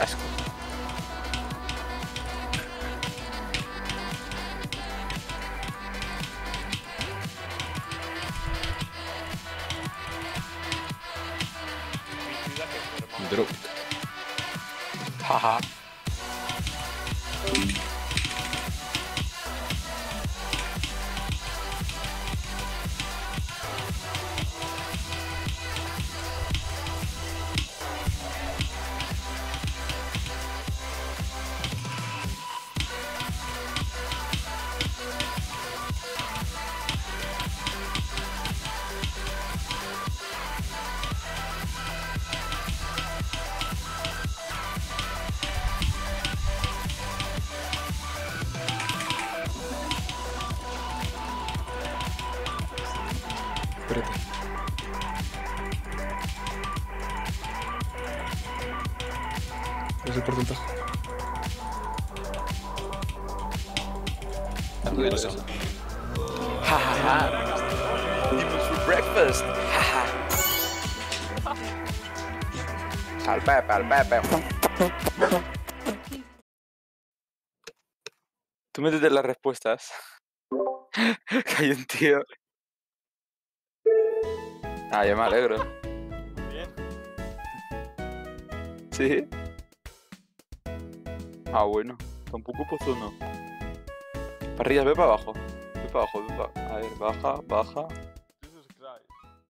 asco. Drop. Jaja. Espérate. No sé por tanto. Algo de eso. Jajaja. Demons for breakfast. Jaja. Al Pepe. Tú métete las respuestas. Que hay un tío. Ah, yo me alegro. Bien. ¿Sí? Ah, bueno. Tampoco puso uno. Para arriba, ve para abajo. Ve para abajo, ve para... A ver, baja.